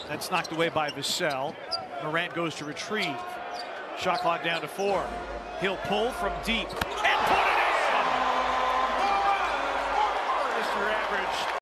That's knocked away by Vassell. Morant goes to retrieve. Shot clock down to 4. He'll pull from deep and put it in! Mr. Average.